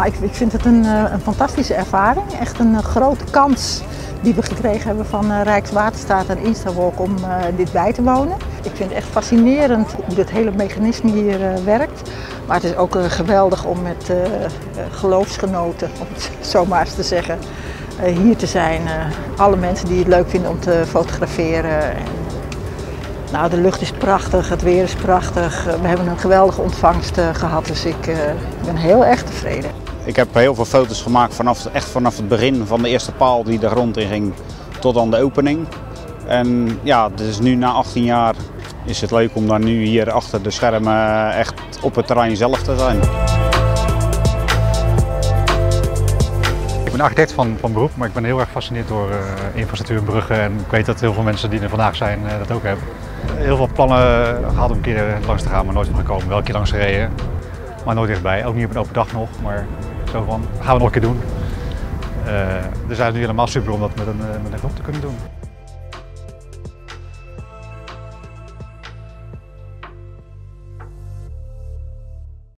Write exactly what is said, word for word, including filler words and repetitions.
ik, ik vind het een, een fantastische ervaring. Echt een uh, grote kans die we gekregen hebben van uh, Rijkswaterstaat en Instawalk om uh, dit bij te wonen. Ik vind het echt fascinerend hoe dit hele mechanisme hier uh, werkt. Maar het is ook uh, geweldig om met uh, uh, geloofsgenoten, om het zo maar eens te zeggen, uh, hier te zijn. Uh, alle mensen die het leuk vinden om te fotograferen. En, nou, de lucht is prachtig, het weer is prachtig. We hebben een geweldige ontvangst uh, gehad, dus ik uh, ben heel erg tevreden. Ik heb heel veel foto's gemaakt vanaf, echt vanaf het begin van de eerste paal die de grond in ging tot aan de opening. En ja, dus nu na achttien jaar is het leuk om dan nu hier achter de schermen echt op het terrein zelf te zijn. Ik ben architect van, van beroep, maar ik ben heel erg gefascineerd door uh, infrastructuur en bruggen. En ik weet dat heel veel mensen die er vandaag zijn uh, dat ook hebben. Heel veel plannen gehad om een keer langs te gaan, maar nooit van gekomen. Wel een keer langs gereden, maar nooit dichtbij. Ook niet op een open dag nog, maar zo van, gaan we nog een keer doen. Uh, dus het is nu helemaal super om dat met een, met een groep te kunnen doen.